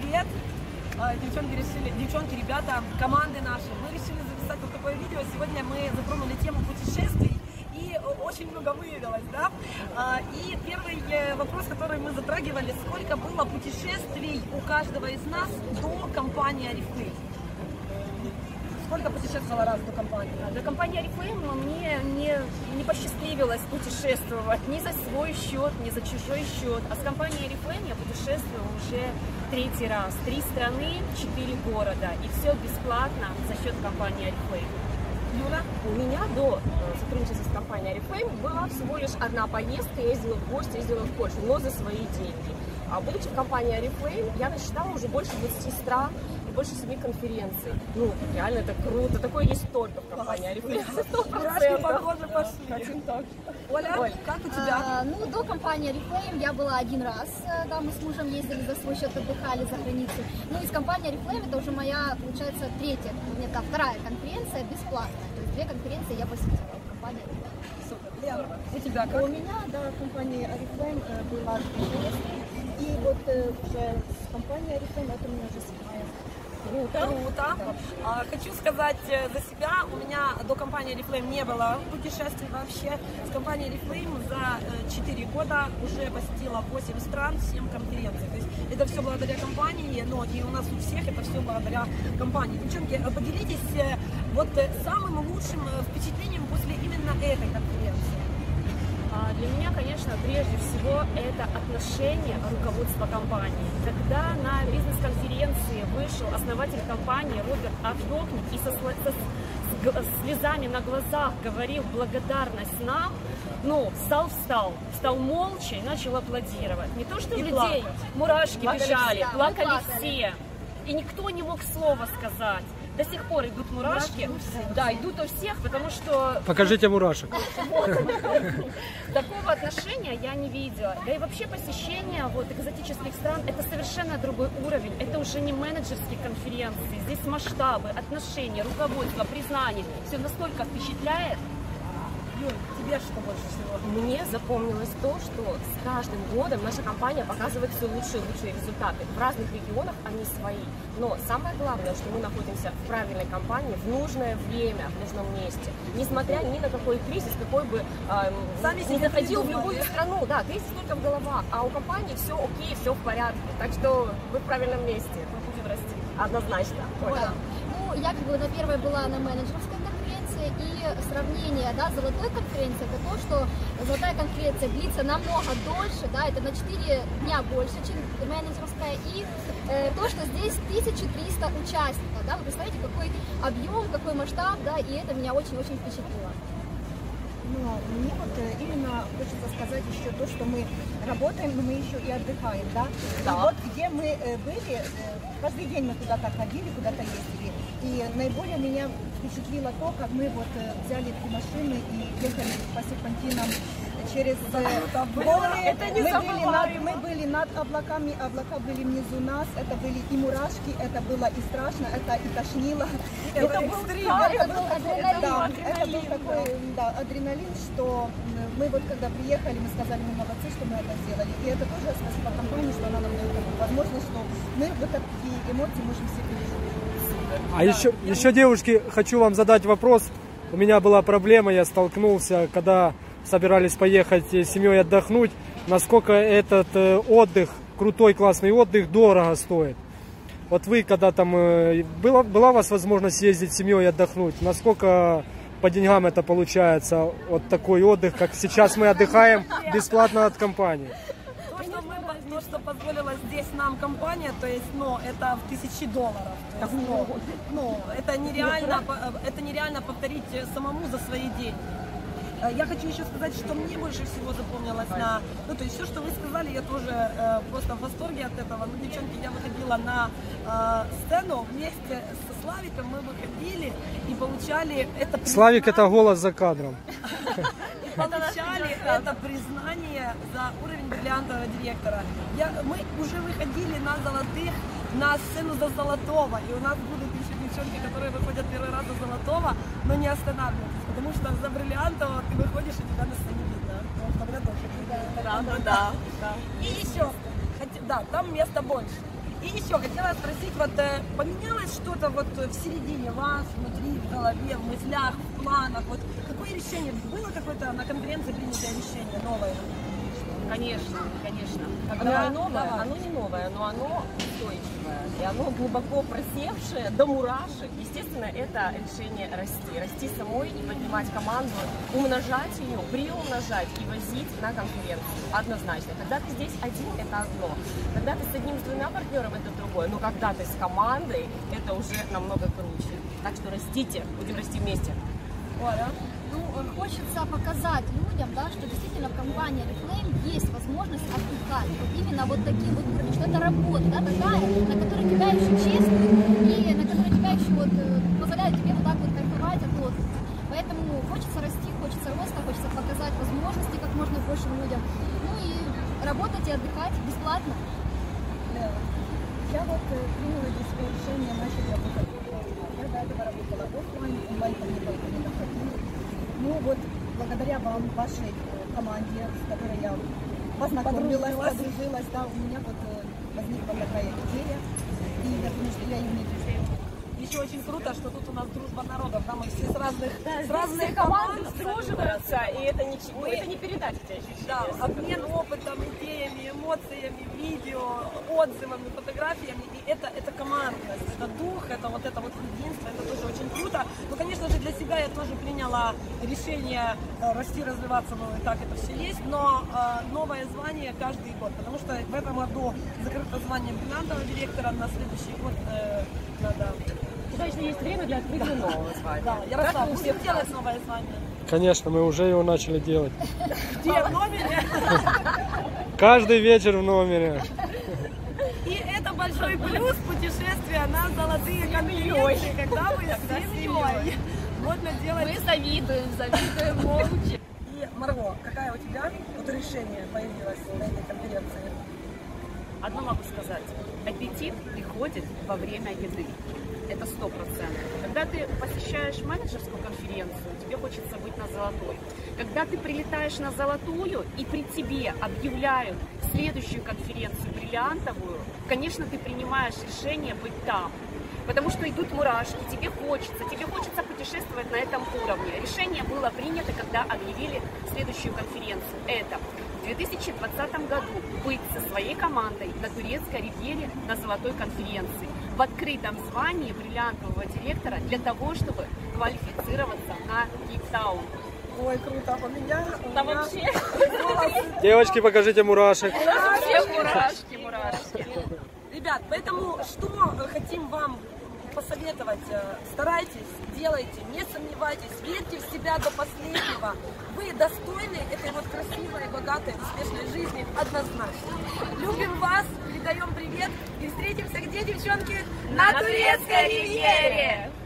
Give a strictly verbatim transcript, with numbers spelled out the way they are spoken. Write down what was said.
привет! Девчонки решили, девчонки, ребята, команды наши, мы решили записать вот такое видео. Сегодня мы затронули тему путешествий и очень много выявилось, да? И первый вопрос, который мы затрагивали: сколько было путешествий у каждого из нас до компании Oriflame? Сколько путешествовала раз до компании? До компании Oriflame мне не, не посчастливилось путешествовать ни за свой счет, ни за чужой счет. А с компанией Oriflame я путешествую уже третий раз. Три страны, четыре города. И все бесплатно за счет компании Oriflame. Юля? У меня до сотрудничества с компанией Oriflame была всего лишь одна поездка. Я ездила в гости, ездила в Польшу, но за свои деньги. А будучи в компании Oriflame, я насчитала уже больше двадцати стран и больше семи конференций. Ну, реально это круто. Такое есть только в компании Oriflame. Мурашки, похоже, пошли. Оля, Оль, как у тебя? А, ну, до компании Oriflame я была один раз. Да, мы с мужем ездили за свой счет, отдыхали за границей. Ну, из компании Oriflame это уже моя, получается, третья, нет, да, вторая конференция бесплатная. То есть две конференции я посетила в компании Oriflame. Супер. Лена, у тебя как? У меня, да, в компании Oriflame была путешествие. И вот э, уже с компанией Oriflame это у меня уже седьмая. Круто. Круто. А, хочу сказать за себя, у меня до компании Oriflame не было путешествий вообще. С компанией Oriflame за четыре года уже посетила восемь стран, семь конференций. То есть это все благодаря компании, но и у нас у всех это все благодаря компании. Девчонки, поделитесь вот самым лучшим впечатлением после именно этой конференции. Для меня, конечно, прежде всего это отношение руководства компании. Когда на бизнес-конференции вышел основатель компании Роберт Авдокник и со, со, с слезами на глазах говорил благодарность нам, ну, встал, встал, встал молча и начал аплодировать. Не то, что и людей, плакать. Мурашки Плакали бежали, все, плакали, плакали все. И никто не мог слова сказать. До сих пор идут мурашки. мурашки да, идут у всех, потому что... Покажите мурашек. Такого отношения я не видела. Да и вообще посещение вот экзотических стран — это совершенно другой уровень. Это уже не менеджерские конференции. Здесь масштабы, отношения, руководство, признание. Все настолько впечатляет. Юль, тебе что больше всего? Мне запомнилось то, что с каждым годом наша компания показывает все лучшие и лучшие результаты. В разных регионах они свои. Но самое главное, что мы находимся в правильной компании в нужное время, в нужном месте. Несмотря ни на какой кризис, какой бы э, Сами не заходил в придумали. любую страну. Да, кризис только в головах, а у компании все окей, все в порядке. Так что вы в правильном месте. Мы будем расти. Однозначно. Да. Ну, я как бы на первой была на менеджерской конференции, и сравнение, да, золотой конференции — это то, что золотая конференция длится намного дольше, да, это на четыре дня больше, чем менеджерская, и э, то, что здесь тысяча триста участников, да, вы представляете, какой объем, какой масштаб, да, и это меня очень-очень впечатлило. Но мне вот э, именно хочется сказать еще то, что мы работаем, но мы еще и отдыхаем, да? Да. И вот где мы э, были, э, каждый день мы куда-то ходили, куда-то ездили. И наиболее меня впечатлило то, как мы вот э, взяли три машины и ехали по серпантинам через э, горы. Это не мы, были над, забываемо. мы были над облаками, облака были внизу нас, это были и мурашки, это было и страшно, это и тошнило. Это Это был, экстрим, да, это это был был такой, адреналин. да, это Адреналин, был такой, да, адреналин, что мы вот когда приехали, мы сказали, мы молодцы, что мы это сделали. И это тоже спасибо компании, что она нам дает такую возможность, что мы вот такие эмоции можем себе пережить. А еще, еще, девушки, хочу вам задать вопрос. У меня была проблема, я столкнулся, когда собирались поехать с семьей отдохнуть, насколько этот э, отдых, крутой, классный отдых, дорого стоит. Вот вы, когда там, э, была, была у вас возможность ездить с семьей отдохнуть, насколько по деньгам это получается, вот такой отдых, как сейчас мы отдыхаем бесплатно от компании? То, что, мы, то, что позволила здесь нам компания, то есть, ну, это в тысячи долларов. То есть, ну, ну, это нереально, это нереально повторить самому за свои деньги. Я хочу еще сказать, что мне больше всего запомнилось на... Ну, то есть все, что вы сказали, я тоже э, просто в восторге от этого. Ну, девчонки, я выходила на э, сцену вместе со Славиком, мы выходили и получали это признание. Славик — это голос за кадром. И получали это признание за уровень бриллиантового директора. Я, мы уже выходили на золотых, на сцену за золотого, и у нас будут еще девчонки, которые выходят первый раз за золотого, но не останавливаются, потому что за бриллиантового ты выходишь, и тебя на сцене видно. Потому что у меня тоже. Да, да, да. И еще, да, там места больше. И еще хотела спросить, вот э, поменялось что-то вот в середине вас, внутри, в голове, в мыслях, в планах? Вот какое решение? Было какое-то на конференции принятое решение новое? Конечно, конечно. Да, Оно новое, давай. оно не новое, но оно устойчивое. И оно глубоко просевшее, до мурашек. Естественно, это решение расти. Расти самой и поднимать команду, умножать ее, приумножать и возить на конференцию. Однозначно. Когда ты здесь один, это одно. Когда ты с одним, с двумя партнером, это другое. Но когда ты с командой, это уже намного круче. Так что растите, будем расти вместе. Оля? Ну, хочется показать людям, да, что действительно в компании Oriflame есть возможность отдыхать. Вот именно вот таким вот уровнем, что это работа, да, такая, на которой тебя еще чествуют и на которой тебя еще вот э, позволяет тебе вот так вот кайфовать от отдыха. Поэтому хочется расти, хочется роста, хочется показать возможности как можно большим людям. Ну и работать и отдыхать бесплатно. Я вот э, приняла для себя решение начать работать офлайн. Я до этого работала офлайн, онлайн ко мне только не доходила. Ну вот, благодаря вам, вашей э, команде, с которой я познакомилась, Подружилась. подружилась, да, у меня вот э, возникла такая идея, и я думаю, что я ее не решила. Еще очень круто, что тут у нас дружба народов, да, мы все с разных, Да, с здесь разных все команды команд сдруживаются, и это ничего, Мы- это не передать эти ощущения. Да, обмен опытом, идеями, эмоциями, видео, отзывами, фотографиями. И это, это командность, это дух, это вот это вот единство, это тоже очень круто. Но, конечно же, для себя я тоже приняла решение э, расти, развиваться, ну и так это все есть, но э, новое звание каждый год, потому что в этом году закрыто звание бриллиантового директора, на следующий год э, надо... Туда еще есть время для открытия нового звания. Да, я Как расстала. у всех Будем делать новое звание. Конечно, мы уже его начали делать. Где? В номере? Каждый вечер в номере. И это большой плюс путешествия на золотые конференции, когда вы с семьей. Можно делать... Мы завидуем, завидуем молча. И, Марго, какая у тебя вот решение появилось на этой конференции? Одно могу сказать. Аппетит приходит во время еды. Это сто процентов. Когда ты посещаешь менеджерскую конференцию, тебе хочется быть на золотой. Когда ты прилетаешь на золотую и при тебе объявляют следующую конференцию бриллиантовую, конечно, ты принимаешь решение быть там. Потому что идут мурашки, тебе хочется, тебе хочется путешествовать на этом уровне. Решение было принято, когда объявили следующую конференцию. Это в две тысячи двадцатом году быть со своей командой на турецкой ривьере на золотой конференции в открытом звании бриллиантового директора для того, чтобы квалифицироваться на Кейптаун. Ой, круто. У меня... у Да меня вообще, волосы. Девочки, покажите мурашек. все мурашки, мурашки. Ребят, поэтому что хотим вам посоветовать? Старайтесь, делайте, не сомневайтесь, верьте в себя до последнего. Вы достойны этой вот красивой, богатой, успешной жизни однозначно. Любим вас, передаем привет и встретимся где, девчонки? На турецкой ривьере!